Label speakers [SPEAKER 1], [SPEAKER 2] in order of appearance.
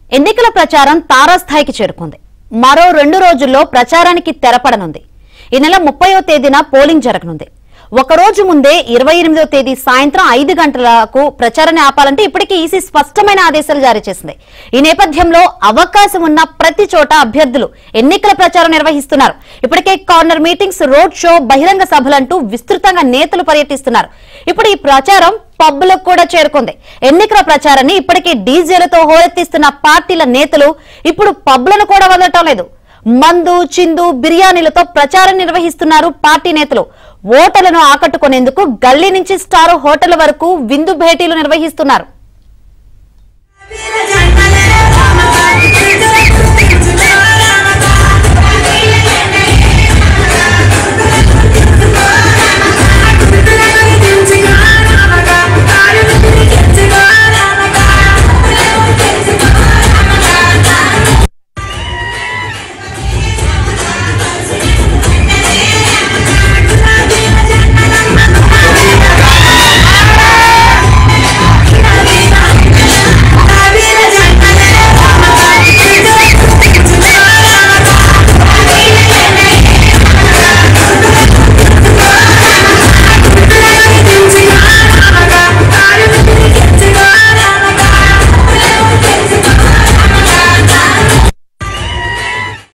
[SPEAKER 1] ఎన్నికల ప్రచారం తారాస్థాయికి చేరుకుంది. మరో 2 రోజుల్లో ప్రచారానికి తెరపడనుంది. ఈ నెల 30వ తేదీన పోలింగ్ జరగనుంది. ఒక రోజు ముందే 28వ తేదీ సాయంత్రం 5 గంటలకు ప్రచారాన్ని ఆపాలంటే ఇప్పటికీ ఈసీ స్పష్టమైన ఆదేశాలు జారీ చేసింది. ఈ నేపథ్యంలో అవకాశం ఉన్న ప్రతి చోట అభ్యర్థులు ఎన్నికల ప్రచారం నిర్వహిస్తున్నారు. ఇప్పటికే కార్నర్ మీటింగ్స్, రోడ్ షో, బహిరంగ సభలంటూ విస్తృతంగా నేతలు పర్యటిస్తున్నారు. ఇప్పుడు ఈ ప్రచారం పబ్బులకు కూడా చేరుకుంది. ఎన్నికల ప్రచారాన్ని ఇప్పటికే డీజేలతో హోరెత్తిస్తున్న పార్టీల నేతలు ఇప్పుడు పబ్లను కూడా వదలటం లేదు. మందు, చిందు, బిర్యానీలతో ప్రచారం నిర్వహిస్తున్నారు పార్టీ నేతలు. ఓటర్లను ఆకట్టుకునేందుకు గల్లీ నుంచి స్టార్ హోటల్ వరకు విందు భేటీలు నిర్వహిస్తున్నారు.